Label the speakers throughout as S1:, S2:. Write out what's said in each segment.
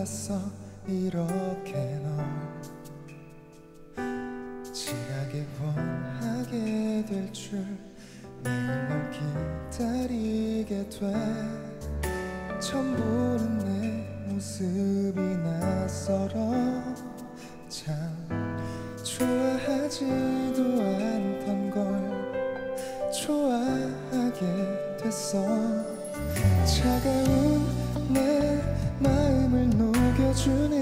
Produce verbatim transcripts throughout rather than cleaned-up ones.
S1: 몰랐어 이렇게 널 진하게 원하게 될 줄. 매일 널 기다리게 돼. 처음 보는 내 모습이 낯설어. 참 좋아하지도 않던 걸 좋아하게 됐어. 차가운 내 마음을 녹여주는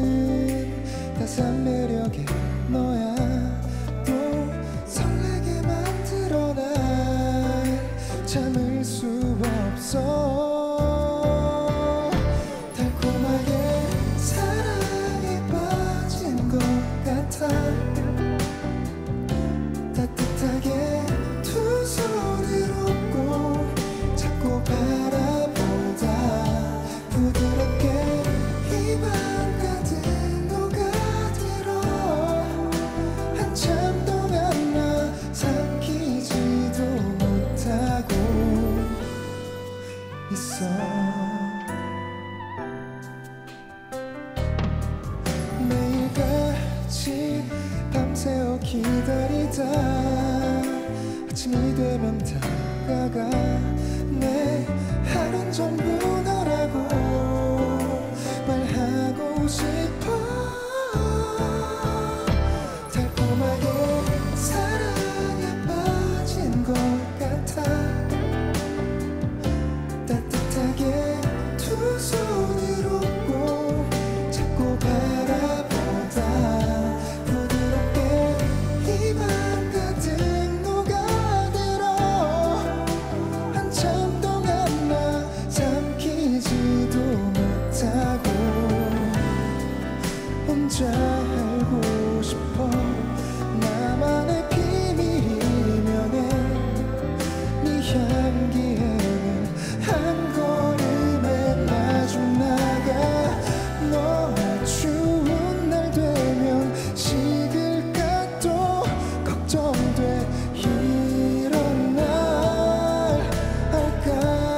S1: 따스한 매력의 너야. 또 설레게 만들어 날 참을 수 없어. 달콤하게 사랑에 빠진 것 같아. 따뜻하게 두 손을 얹고 자꾸 바라보다 부드럽게 입안 가득 녹아들어. 한참 동안 나 삼키지도 못하고 있어. 매일같이 밤새워 기다리다 아침이 되면 다가가. 내 하루는 전부 너라고 말하고 싶어. 달콤하게 사랑에 빠진 것 같아. 따뜻하게 두 손을 얹고 자꾸 바라보다 부드럽게 입안 가득 녹아들어. 한참 동안 나 삼키지도 못하고 혼자 알고 싶어. 나만의 비밀이면 해. 네 향기에는 한 걸음에 마중 나가. 너와 추운 날 되면 식을까 또 걱정돼. 이런 날 할까.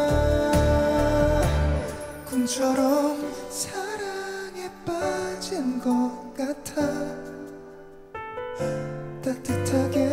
S1: 꿈처럼 사랑에 빠진 것 같아. 따뜻하게